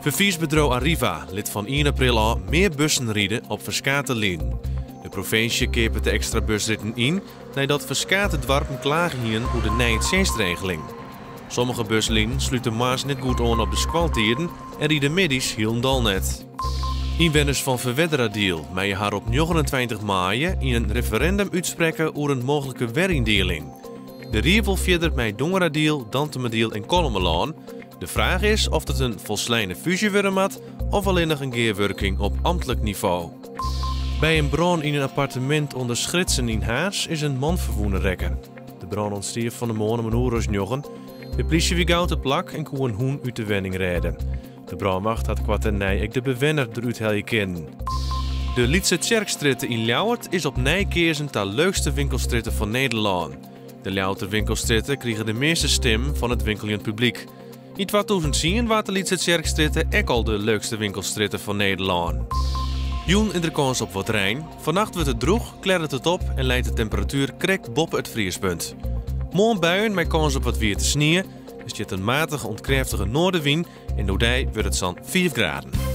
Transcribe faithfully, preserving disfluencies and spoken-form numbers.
Verviesbedrijf Arriva liet van één april al meer bussen rijden op verskate lijnen. De provincie keepert de extra busritten in nadat verskate dwarpen klagen hieven over de nijntjensregeling. Sommige buslijnen sluiten maas net goed aan op de squaltijden en rijden middags helemaal net. Inwoners van Verwedderadeal meijen haar op negenentwintig maart in een referendum uitspreken over een mogelijke werindeling. De rier wil verder met Dongeradiel, Dantemadiel en Kolmelaan. De vraag is of het een volslijne fusie worden moet of alleen nog een keerwerking op ambtelijk niveau. Bij een brand in een appartement onder Schritsen in Haars is een man verwonnen rekken. De brand ontstierf van de morgen om een uur of njochen. De politie wie gauw te plak en kon een hoen uit de wenning redden. De brandmacht had kwarternij ik de bewenner eruit helje kennen. De Lietse Tjerkstritte in Ljouwert is op nijkeersen de leukste winkelstritten van Nederland. De Ljouwerter winkelstritten kregen de meeste stem van het winkelend publiek. In tweeduizend tien waren de Lietse Tjerkstritten ook al de leukste winkelstritten van Nederland. Joen in de kans op wat rein. Vannacht wordt het droog, klert het op en leidt de temperatuur krek boven het vriespunt. Morgen buien met kans op wat weer te sneeuwen. Er zit een matige ontkrachtige noordenwind en door die wordt het zo'n vier graden.